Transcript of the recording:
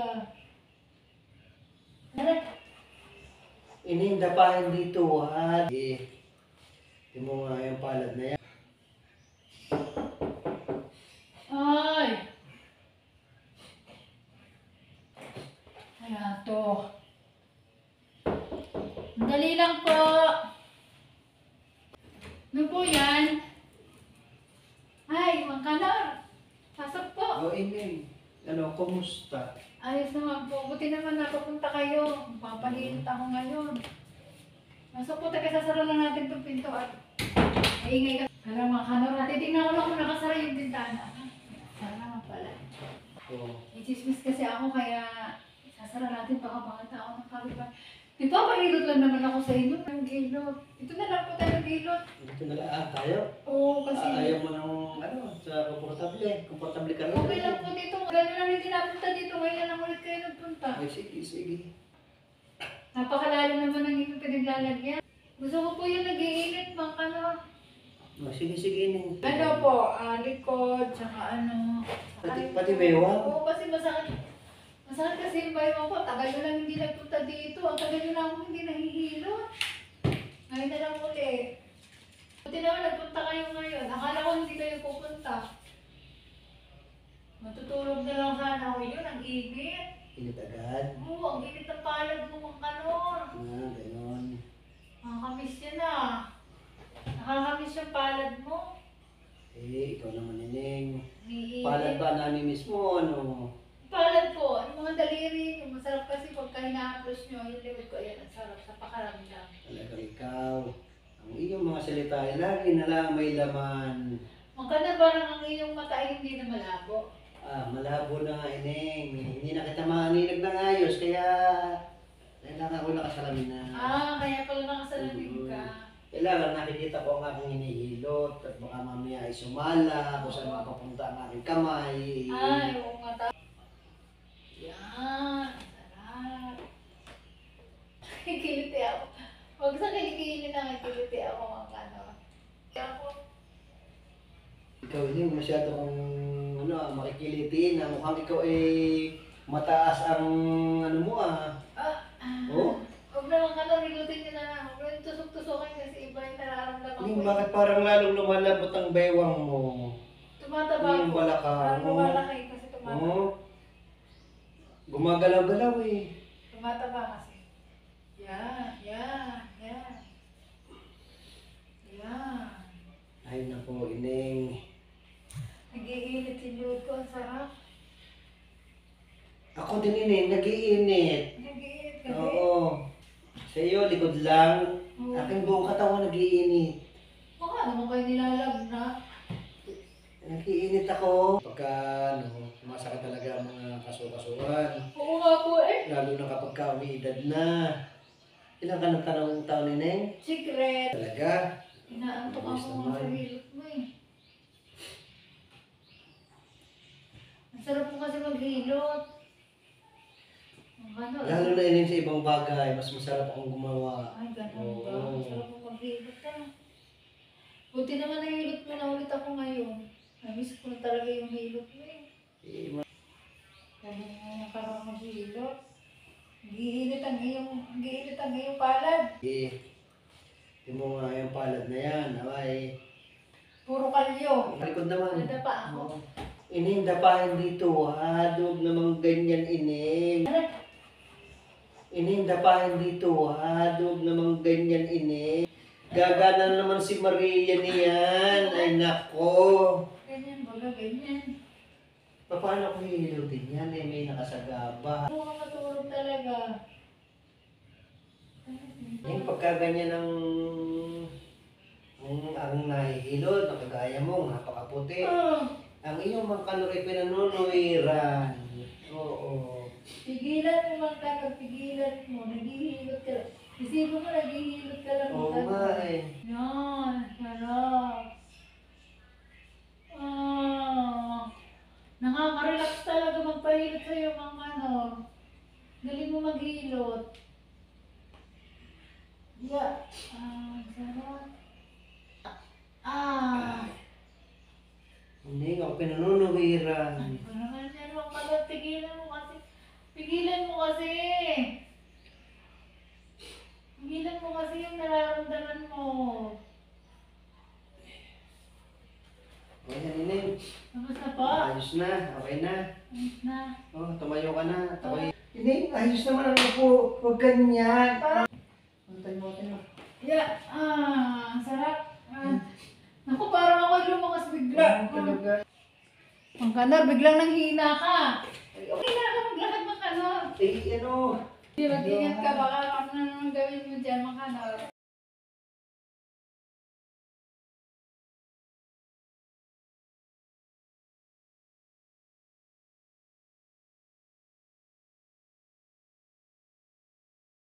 Ininda pa hindi tuwad. Hindi mo nga yung palad na yan. Ay! Kaya to. Dali lang po. Ano po yan? Ay, Mang Kanor. Pasok po. O, Inin. Ano, kumusta? Ayos naman po. Buti naman napapunta kayo. Papalilit ako ngayon. Pasok po, sasara lang natin itong pinto at maingay ka. Alam Mang Kanor, titignan ko lang kung nakasara yung bintana. Sara naman pala. Oo. Ichismis kasi ako kaya sasara natin baka mga tao ng kaliban. Di ba, pahilot lang naman ako sa inyo ng gilot. Ito na lang po tayo ng gilot. Dito na lang tayo. Oo, kasi Ayaw mo ng sa komportable. Komportable ka rin. okay lang po dito. Gano'n lang hindi napunta dito. Ngayon lang ulit kayo nagpunta. Ay, sige, sige. Napakalalim naman ang inyong pinaglalagyan. Gusto ko po yung nag-iinit, Mang Kanor. O, sige, sige, Inin. Ano po, likod, tsaka ano. Pati bewang? Oo, kasi masakit. Masakit kasi yung bayo ko. Tagal nyo lang hindi nagpunta dito. Ang tagal nyo lang ako hindi nahihilot. Ngayon na lang ulit. Buti naman nagpunta kayo ngayon. Akala ko hindi kayo pupunta. Matutulog na lang sana ako yun. Ang init. Init agad. Oo, ang init ng palad mo, Mang Kanor. Ganon. Nakakamiss yan ah. Nakakamiss yung palad mo. Ikaw naman, Nining. Umiinit. Palad ba namin mismo, ano? Palad po, yung mga daliri, yung masarap kasi pagka hina-approach nyo, yung liwid ko, yan, ang sarap sa pakaramdam. Talagang ikaw. Ang iyong mga salita ay lagi na lang may laman. Magkano parang ang iyong mata ay hindi na malabo. Malabo na nga, Ineng. Hindi na kita maninag ng ayos, kaya kailangan ko nakasalamin na. Kaya pala nakasalamin ka. Kailangan nakikita ko ang aking hinihilot at baka mamaya ay sumala kung saan mapapunta ang aking kamay. Ay, oo nga. Yan, sarap. Kikiliti ako. Huwag sa kilikili na kikiliti ako mga ano. Ako. Ikaw hindi masyado kang makikilitiin na mukhang ikaw ay mataas ang ano mo Oh? Huwag naman ka na, rilutin niyo na lang. Huwag naman tusok-tusokin kasi iba yung nararamdaman ko. Hindi, bakit parang lalong lumalabot ang bewang mo? Tumataba Yung po. balakang Parang mo. lumalaki kasi tumataba. Oh? Gumagalaw-galaw eh. Tumataba kasi. Yan, yan, yan. Yan. Ay naku, Ineng. Nag-iinit yung luod ko. Ang sarap. Ako din, Ineng, nag-iinit. Nag-iinit kasi. Oo. Sa iyo, likod lang. Oo. Aking buong katawan nag-iinit. Baka naman kayo nilalagna. Nag-iinit ako. Pagka, sumasakit talaga ang mga kaso-kasuhan. Oo nga po eh. Lalo na kapag ka umiidad na. Ilan ka ng taon, Ineng? Secret. Talaga? Inaantok Ayos ako mga naman. sarili mo eh. Ang sarap po kasi maghilot. Ang ano, Lalo na Ineng sa ibang bagay, mas masarap akong gumawa. ay, ganun ba? Oo. Ang sarap po maghilot ah. Buti naman nahilot mo na ulit ako ngayon. Namiss ko na talaga yung hilot mo eh. Ganun nga nakarang maghilot. Giinit ang iyong palad. Hindi mo nga yung palad na yan. Abay. Puro kalyo. Likod naman. Nadapa ako. Oo. Ineng, dapahin dito ha. Huwag namang ganyan, Ineng. Ineng, dapahin dito ha. Huwag namang ganyan, Ineng. Gagana naman si Maria niyan. Ay nako. Ganyan, baga ganyan. Paano ko hihilutin yan? May nakasagaba. Ano ka matulog talaga? Yung pagka ganyan ang nahihilot, ang kagaya mo, napakaputi. Ang iyong mga kalori pinanunuiran. Oo. Pigilan mo man ka, pigilan mo. Naghihilot ka lang. Isipin mo, naghihilot ka lang. Oo nga eh. Yan, sarap. Nakaka-relax talaga magpahilot sa'yo mga ano. Galing mo maghilot. Yeah. Sarap. Hindi ako pinanunuiran. Ano naman yan, mga pigilan mo kasi kasi. Pigilan mo kasi yung nararamdaman mo. Okay na, Ineng. Tapos na po. Ayos na. Okay na. Ayos na. Oh, tumayo ka na. Okay. Ineng, ayos naman ang upo. Huwag ganyan. Antay mo, antay mo. Yeah, ang sarap. Naku, parang ako lumakas bigla. Talaga. Ang kana, biglang nanghina ka. Hina ka, maglakad ng kanor. Eh, ano? Mag-ingat ka, baka ano nang gawin mo dyan, mga kanor.